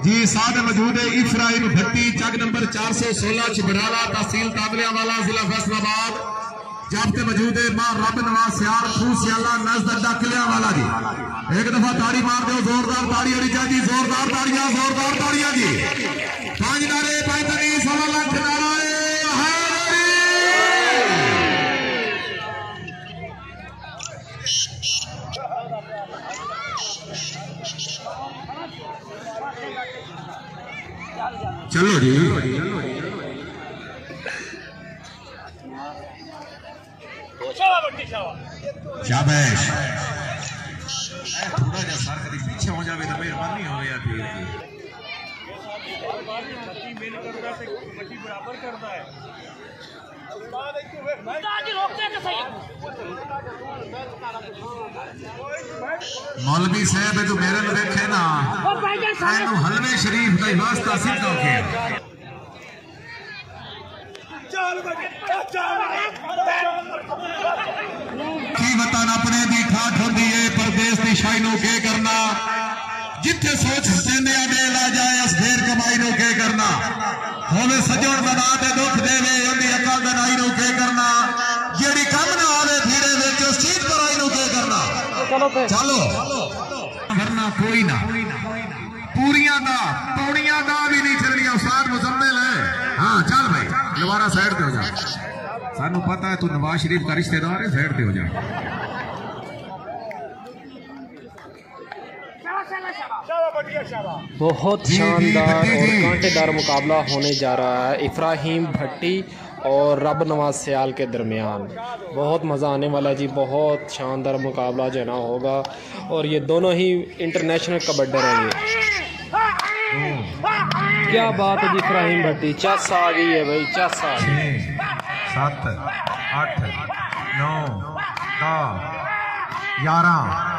जी साथ मौजूद है इफ्राहिम भट्टी, चक नंबर 416 छिबराला, तहसील ताबलियावाला, जिला फैसलाबाद। जाब्ते मौजूद है मां रब नवाज सियार खूसियाला नजद अड्डा किलियांवाला जी। एक दफा ताड़ी मार दो, जोरदार ताड़ी होनी चाहिए, जोरदार ताड़ियां जी। 5 नारे 5 तनी 1.25 लाख नारा। चलो जी शाबाश। थोड़ा जा सर कभी पीछे हो जाए तो मेहरबानी हो यार। बराबर करता है मौलवी साहब जो मेरे में देखे ना हलवे शरीफ का वास्ता सीधा हो गया। की वतन अपने दी ठाठ होती है, परदेश की शाही नो के करना। जिथे सोच सेंदे मेल आ जाए अस ढेर कमाई नो के करना। होवे सजण बना दे दुख देवे उन्दी अकल दनाई नो के करना। जेड़ी कम ना आवे धीरे विच उस चीज पर आई नो के करना। चलो करना कोई ना, पूरियां दा पौड़ियां दा भी नहीं चलनिया। उस्ताद मुजम्मिल है। हाँ चल भाई दोबारा साइड पे हो जा। सानू पता है तू नवाज शरीफ का रिश्तेदार है, साइड पे हो जा। बहुत शानदार और कांटेदार मुकाबला होने जा रहा है इफ्राहिम भट्टी और रब नवाज सियाल के दरमियान। बहुत मज़ा आने वाला जी, बहुत शानदार मुकाबला जो है ना होगा। और ये दोनों ही इंटरनेशनल कबड्डर हैं। ये क्या बात है जी, इफ्राहिम भट्टी चस आ गई है भाई, चस आ गई। 7 8 9 10 11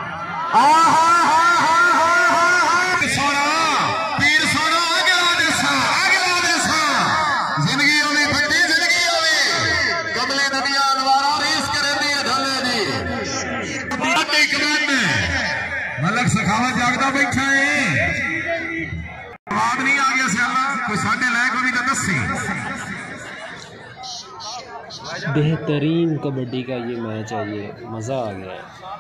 सखावत जागदा बैठा है। बात नहीं आ गया सियाला कोई साढ़े लायक भी तो दसी। बेहतरीन कबड्डी का ये मैच है, ये मजा आ गया।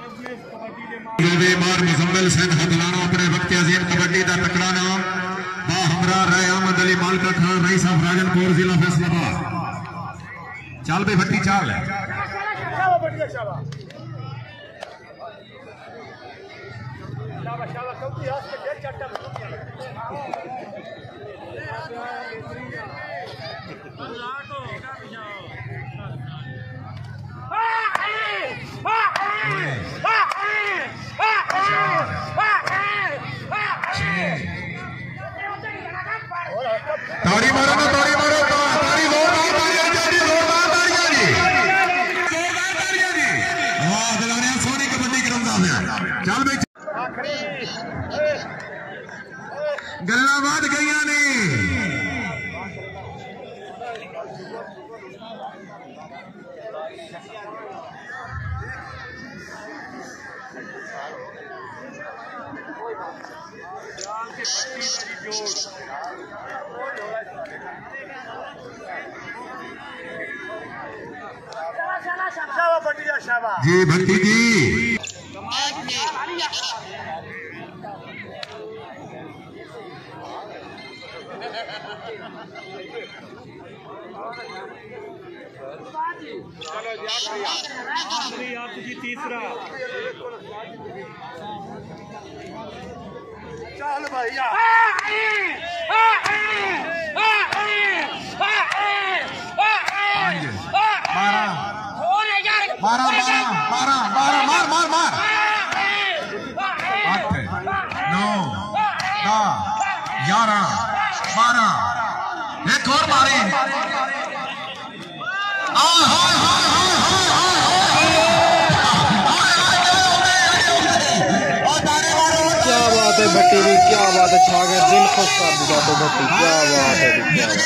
मुजम्मिल सिंह हदलाना अपने वक्त अजीम कबड्डी का तकड़ा नाम बा हमरा रहे अहमद अली मालका खान रईस ऑफ राजनपुर जिला फैसलाबाद। चल भाई भट्टी चाल है। ताड़ी मारो ना, ताड़ी मारो, ताड़ी जोरदार ताड़ियां जी, जोरदार ताड़ियां जी, जोरदार ताड़ियां जी। वाह दिलाने सोनी कबड्डी करंदा है। चल भाई गल्ला बात गईया ने। जी भट्टी जी जी तीसरा चल भैया। 12 मार 8 9 10 11 12 एक और मारी। क्या बात है भट्टी जी, क्या बात है, छा गए, दिल खुश कर दिया तो भट्टी, क्या बात है, क्या बात है।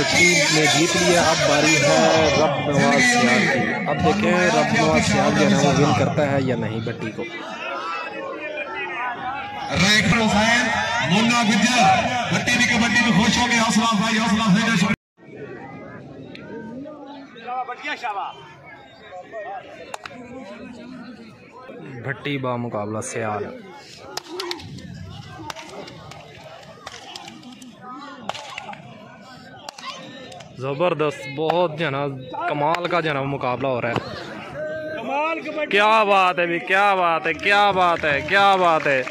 भट्टी ने जीत लिया। अब बारी है रब नवाज सियाल की। अब देखें रब नवाज सियाल जो है वो विन करता है या नहीं भट्टी को। हुसैन मुन्ना गुज्जर भट्टी की कबड्डी में खुश हो गए। हौसला भाई हौसला भाई। भट्टी बा मुकाबला सियाल। जबरदस्त बहुत जो है ना कमाल का जो है ना मुकाबला हो रहा है। क्या बात है भी, क्या बात है, क्या बात है, क्या बात है।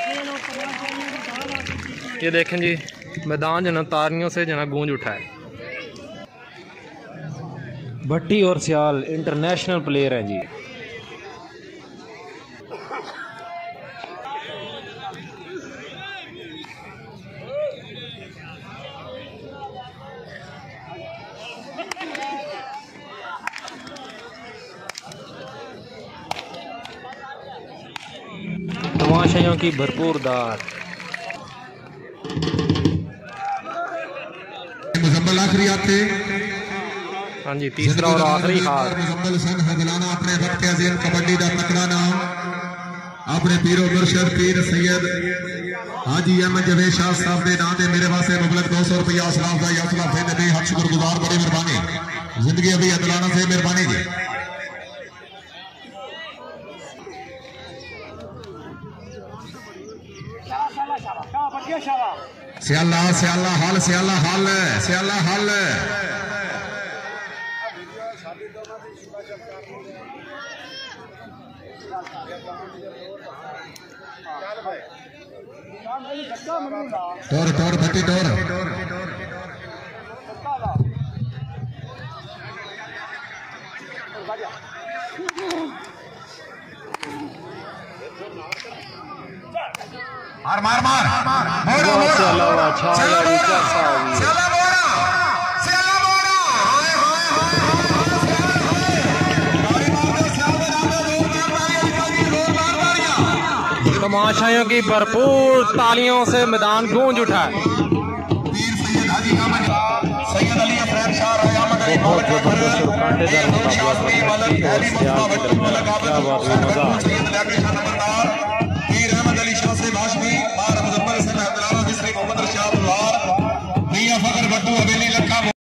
ये देखें जी मैदान जो ना तारियों से जो ना गूंज उठा है। भट्टी और सियाल इंटरनेशनल प्लेयर हैं जी। तमाशाइयों की भरपूर दार। मुजम्मल आखिरी आते। हाँ जी तीसरा और आखिरी हाथ। मुजम्मल सन हजलाना अपने वक्त के अजीम कबड्डी का तकड़ा नाम अपने पीरो मुर्शद पीर सैयद हाजी अहमद जवेद शाह साहब के नाम से मेरे वास्ते मुबलक 200 रुपया असलाफ का असलाफ है नबी हक शुक्रगुजार बड़ी मेहरबानी। जिंदगी अभी अदलाना से मेहरबानी जी। सियाला सियाला हाल सियाला हाल सियाला हाल। टोर टोर भट्टी टोर। मार मार मार मोड़ा मोड़ा अच्छा चला मोड़ा अच्छा चला मोड़ा चला मोड़ा। हाय हाय हाय। तमाशाइयों की भरपूर तालियों से मैदान गूंज उठा है। सैयद अली अफरीद शाह रहमत अली बहुत जबरदस्त और कांटेदार मुकाबला था भट्टी और सियाल के दरमियान। क्या बात है, मजा। पीर अहमद अली शाह से भाषमी